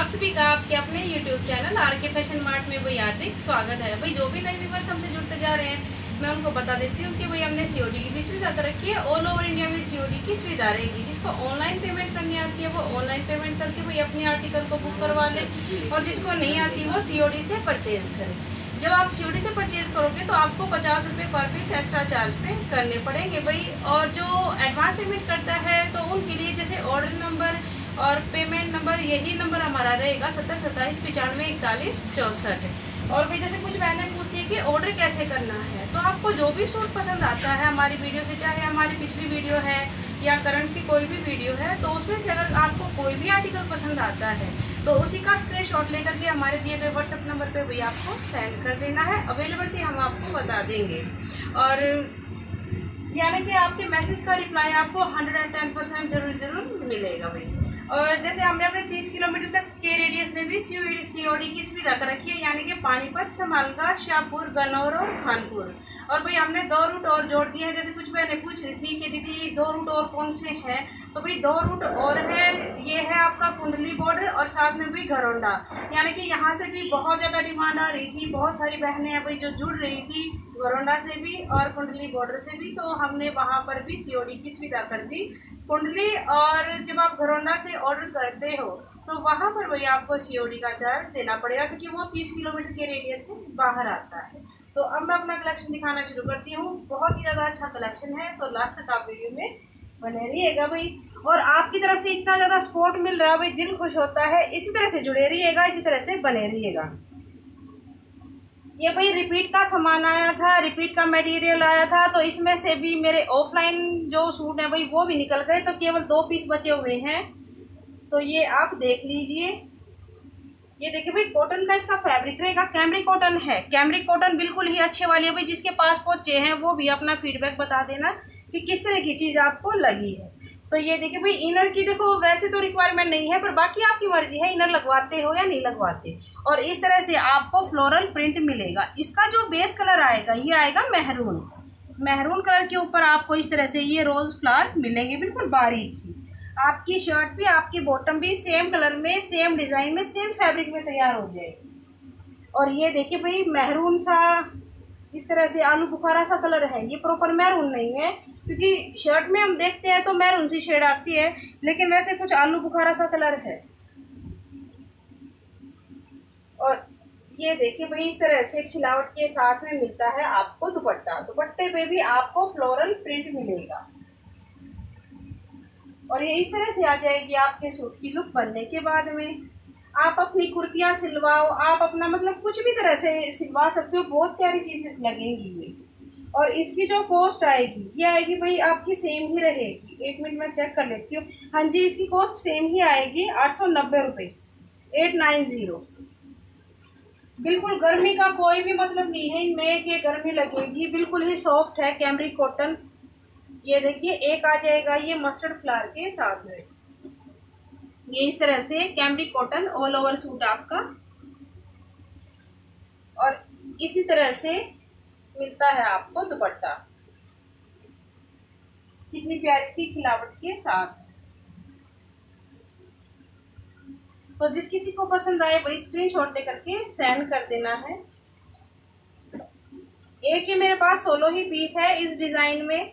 सभी का आपके अपने YouTube channel R K fashion mart में भाई हार्दिक स्वागत है। भाई जो भी नए व्यूअर्स हमसे जुड़ते जा रहे हैं मैं उनको बता देती हूँ कि भाई हमने सीओडी की भी सुविधा कर रखी है। ऑल ओवर इंडिया में सीओडी की सुविधा रहेगी। जिसको ऑनलाइन पेमेंट करनी आती है वो ऑनलाइन पेमेंट करके भाई अपने आर्टिकल को बुक करवा ले, और जिसको नहीं आती वो सीओडी से परचेज करे। जब आप सीओडी से परचेज करोगे तो आपको 50 रुपये पर पीस एक्स्ट्रा चार्ज पे करने पड़ेंगे भाई। और जो एडवांस पेमेंट करता है तो उनके लिए जैसे ऑर्डर नंबर और पेमेंट नंबर, यही नंबर हमारा रहेगा 70 27 95 41 64। और भाई जैसे कुछ बहनें पूछती है कि ऑर्डर कैसे करना है, तो आपको जो भी सूट पसंद आता है हमारी वीडियो से, चाहे हमारी पिछली वीडियो है या करंट की कोई भी वीडियो है, तो उसमें से अगर आपको कोई भी आर्टिकल पसंद आता है तो उसी का स्क्रीनशॉट लेकर के हमारे दिए गए व्हाट्सएप नंबर पे भी आपको सेंड कर देना है। अवेलेबिलिटी हम आपको बता देंगे, और यानी कि आपके मैसेज का रिप्लाई आपको 110% जरूर मिलेगा भाई। और जैसे हमने अपने 30 किलोमीटर तक के रेडियस में भी सीओडी की सुविधा कर रखी है, यानी कि पानीपत, समालका, शाहपुर, गन्नौर और खानपुर। और भाई हमने 2 रूट और जोड़ दिए हैं। जैसे कुछ बहनें पूछ रही थी कि दीदी 2 रूट और कौन से हैं, तो भाई 2 रूट और है। ये है आपका कुंडली बॉर्डर और साथ में भी घरौंडा, यानी कि यहाँ से भी बहुत ज़्यादा डिमांड आ रही थी। बहुत सारी बहनें हैं भाई जो जुड़ रही थी घरौंडा से भी और कुंडली बॉर्डर से भी, तो हमने वहाँ पर भी सीओडी की सुविधा कर दी। कुंडली और जब आप घरौंडा से ऑर्डर करते हो तो वहाँ पर भाई आपको सीओडी का चार्ज देना पड़ेगा, क्योंकि वो 30 किलोमीटर के रेडियस से बाहर आता है। तो अब मैं अपना कलेक्शन दिखाना शुरू करती हूँ। बहुत ही ज़्यादा अच्छा कलेक्शन है, तो लास्ट तक आप वीडियो में बने रहिएगा भाई। और आपकी तरफ से इतना ज़्यादा सपोर्ट मिल रहा है भाई, दिल खुश होता है। इसी तरह से जुड़े रहिएगा, इसी तरह से बने रहिएगा। ये भाई रिपीट का सामान आया था, रिपीट का मटेरियल आया था, तो इसमें से भी मेरे ऑफलाइन जो सूट है भाई वो भी निकल गए, तो केवल 2 पीस बचे हुए हैं। तो ये आप देख लीजिए। ये देखिए भाई, कॉटन का इसका फैब्रिक रहेगा, कैमरिक कॉटन है। कैमरिक कॉटन बिल्कुल ही अच्छे वाली है भाई। जिसके पास पहुंचे हैं वो भी अपना फीडबैक बता देना कि किस तरह की चीज़ आपको लगी है। तो ये देखिए भाई, इनर की देखो वैसे तो रिक्वायरमेंट नहीं है, पर बाकी आपकी मर्जी है इनर लगवाते हो या नहीं लगवाते। और इस तरह से आपको फ्लोरल प्रिंट मिलेगा। इसका जो बेस कलर आएगा ये आएगा मेहरून। मेहरून कलर के ऊपर आपको इस तरह से ये रोज़ फ्लावर मिलेंगे, बिल्कुल बारीक ही। आपकी शर्ट भी, आपकी बॉटम भी सेम कलर में, सेम डिज़ाइन में, सेम फैब्रिक में तैयार हो जाएगी। और ये देखिए भाई, मेहरून सा इस तरह से आलू बुखारा सा कलर है। ये प्रॉपर मैरून नहीं है, क्योंकि शर्ट में हम देखते हैं तो मैरून सी शेड आती है, लेकिन वैसे कुछ आलू बुखारा सा कलर है। और ये देखिए भाई, इस तरह से खिलावट के साथ में मिलता है आपको दुपट्टा। दुपट्टे पे भी आपको फ्लोरल प्रिंट मिलेगा, और ये इस तरह से आ जाएगी आपके सूट की लुक बनने के बाद में। आप अपनी कुर्तियाँ सिलवाओ, आप अपना मतलब कुछ भी तरह से सिलवा सकते हो। बहुत प्यारी चीज़ लगेंगी ये। और इसकी जो कॉस्ट आएगी ये आएगी भाई आपकी सेम ही रहेगी। 1 मिनट में चेक कर लेती हूँ। हाँ जी, इसकी कॉस्ट सेम ही आएगी, 890 रुपये, 890। बिल्कुल गर्मी का कोई भी मतलब नहीं है इनमें कि गर्मी लगेगी। बिल्कुल ही सॉफ्ट है कैमरिक कॉटन। ये देखिए, एक आ जाएगा ये मस्टर्ड फ्लावर के साथ में। ये इस तरह से cambric cotton all over suit आपका, और इसी तरह से मिलता है आपको दुपट्टा, कितनी प्यारी सी खिलावट के साथ। तो जिस किसी को पसंद आए वही स्क्रीनशॉट लेकर के सेंड कर देना है। एक ये मेरे पास 16 ही पीस है इस डिजाइन में।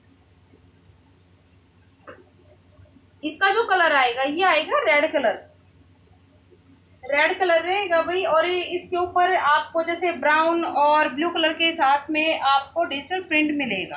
इसका जो कलर आएगा ये आएगा रेड कलर। रेड कलर रहेगा भाई, और इसके ऊपर आपको जैसे ब्राउन और ब्लू कलर के साथ में आपको डिजिटल प्रिंट मिलेगा।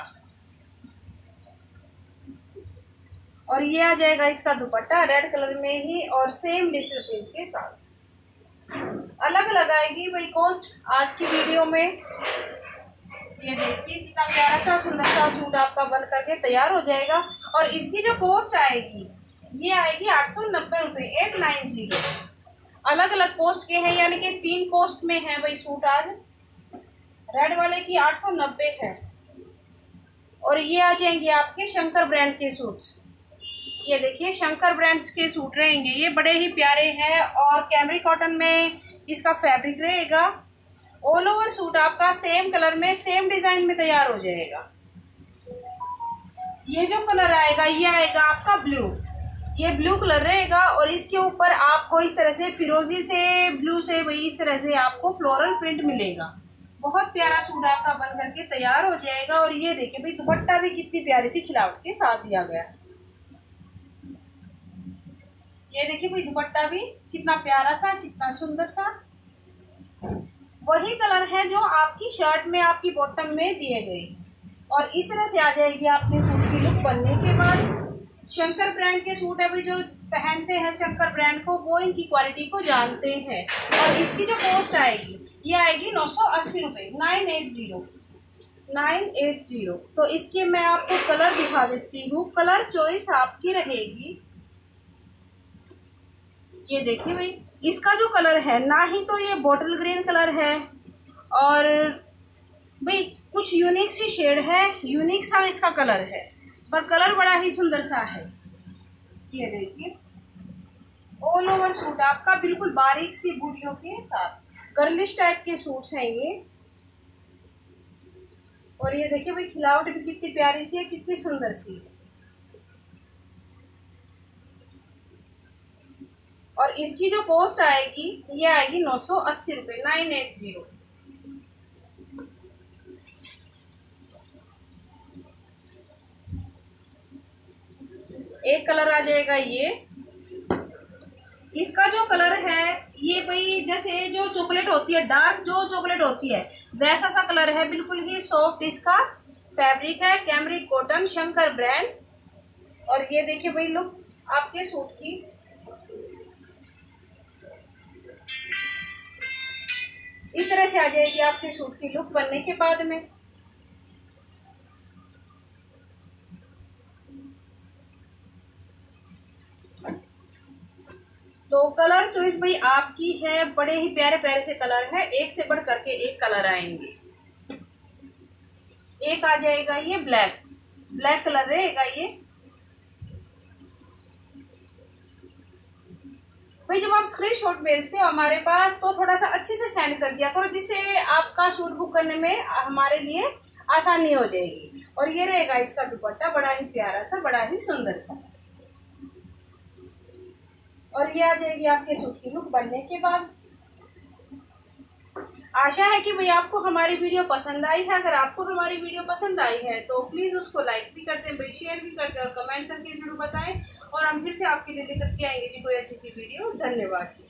और ये आ जाएगा इसका दुपट्टा रेड कलर में ही, और सेम डिजिटल प्रिंट के साथ। अलग अलग आएगी भाई कॉस्ट आज की वीडियो में। ये देखिए कितना प्यारा सा सुंदर सा सूट आपका बन करके तैयार हो जाएगा। और इसकी जो कॉस्ट आएगी ये आएगी 890 रुपये, 890। अलग अलग कॉस्ट के हैं, यानी कि 3 कॉस्ट में है भाई सूट आज। रेड वाले की 890 है। और ये आ जाएंगे आपके शंकर ब्रांड के सूट्स। ये देखिए शंकर ब्रांड्स के सूट रहेंगे, ये बड़े ही प्यारे हैं, और कैमरिक कॉटन में इसका फैब्रिक रहेगा। ऑल ओवर सूट आपका सेम कलर में, सेम डिजाइन में तैयार हो जाएगा। ये जो कलर आएगा ये आएगा आपका ब्लू। ये ब्लू कलर रहेगा और इसके ऊपर आपको इस तरह से फिरोजी से ब्लू से वही इस तरह से आपको फ्लोरल प्रिंट मिलेगा। बहुत प्यारा सूट आपका बन करके तैयार हो जाएगा। और ये देखिए भाई दुपट्टा भी कितनी प्यारी सी खिलावट के साथ दिया गया। ये देखिए भाई दुपट्टा भी कितना प्यारा सा, कितना सुंदर सा। वही कलर है जो आपकी शर्ट में, आपकी बॉटम में दिए गए। और इस तरह से आ जाएगी आपके सूट की लुक बनने के बाद। शंकर ब्रांड के सूट है भाई, जो पहनते हैं शंकर ब्रांड को वो इनकी क्वालिटी को जानते हैं। और इसकी जो कॉस्ट आएगी ये आएगी 980 रुपये, 980। तो इसके मैं आपको कलर दिखा देती हूँ। कलर चॉइस आपकी रहेगी। ये देखिए भाई इसका जो कलर है, ना ही तो ये बॉटल ग्रीन कलर है और भाई कुछ यूनिक सी शेड है, यूनिक सा इसका कलर है, पर कलर बड़ा ही सुंदर सा है। ये देखिए ऑल ओवर सूट आपका बिल्कुल बारीक सी बूटियों के साथ, गर्लिश टाइप के सूट्स हैं ये। और ये देखिए भाई खिलावट भी कितनी प्यारी सी है, कितनी सुंदर सी। और इसकी जो कॉस्ट आएगी ये आएगी 980 रुपये, 980। एक कलर आ जाएगा ये। इसका जो कलर है ये भाई जैसे जो चॉकलेट होती है, डार्क जो चॉकलेट होती है वैसा सा कलर है, बिल्कुल ही सॉफ्ट इसका फैब्रिक है। Cambric cotton, Shankar brand. और ये देखिए भाई लुक आपके सूट की। इस तरह से आ जाएगी आपके सूट की लुक बनने के बाद में। तो कलर चॉइस भाई आपकी है। बड़े ही प्यारे प्यारे से कलर है, एक से बढ़ करके एक कलर आएंगे। एक आ जाएगा ये ब्लैक, ब्लैक कलर रहेगा ये। भाई जब आप स्क्रीनशॉट भेजते हो हमारे पास तो थोड़ा सा अच्छे से सेंड कर दिया करो, जिससे आपका सूट बुक करने में हमारे लिए आसानी हो जाएगी। और ये रहेगा इसका दुपट्टा, बड़ा ही प्यारा सा, बड़ा ही सुंदर सा। और ये आ जाएगी आपके सूट की लुक बनने के बाद। आशा है कि भाई आपको हमारी वीडियो पसंद आई है। अगर आपको हमारी वीडियो पसंद आई है तो प्लीज़ उसको लाइक भी कर दें भाई, शेयर भी कर दें और कमेंट करके जरूर बताएं। और हम फिर से आपके लिए लेकर के आएंगे जी कोई अच्छी सी वीडियो। धन्यवाद।